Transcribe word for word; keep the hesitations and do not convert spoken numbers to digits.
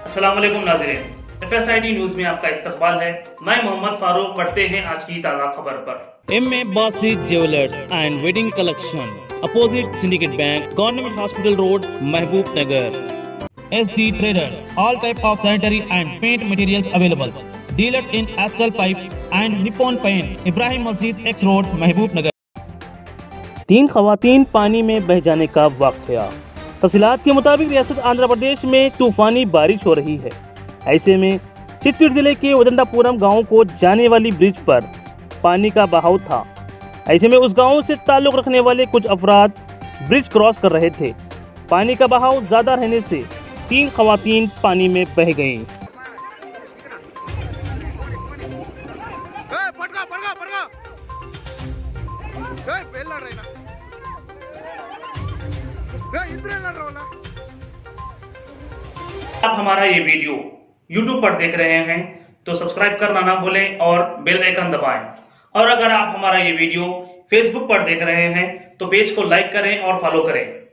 अस्सलाम वालेकुम नाज़रीन, F S I D news में आपका इस्तकबाल है। मैं मोहम्मद फारूक। पढ़ते हैं आज की ताज़ा खबर पर। M A Basit jewellers and wedding collection, opposite syndicate bank, government hospital road, Mahbub Nagar. S D traders, all type of sanitary and paint materials available. Dealers in Astral Pipes and Nippon Paints, Ibrahim मस्जिद एक्स रोड, महबूब नगर। तीन खवातीन पानी में बह जाने का वाक़या। तफसीलात के मुताबिक रियासत आंध्र प्रदेश में तूफानी बारिश हो रही है। ऐसे में चित्तूर जिले के वदंडापुरम गांव को जाने वाली ब्रिज पर पानी का बहाव था। ऐसे में उस गांव से ताल्लुक़ रखने वाले कुछ अफराद ब्रिज क्रॉस कर रहे थे। पानी का बहाव ज़्यादा रहने से तीन खवातीन पानी में बह गईं। आप हमारा ये वीडियो यूट्यूब पर देख रहे हैं तो सब्सक्राइब करना ना भूलें और बेल आइकन दबाएं। और अगर आप हमारा ये वीडियो फेसबुक पर देख रहे हैं तो पेज को लाइक करें और फॉलो करें।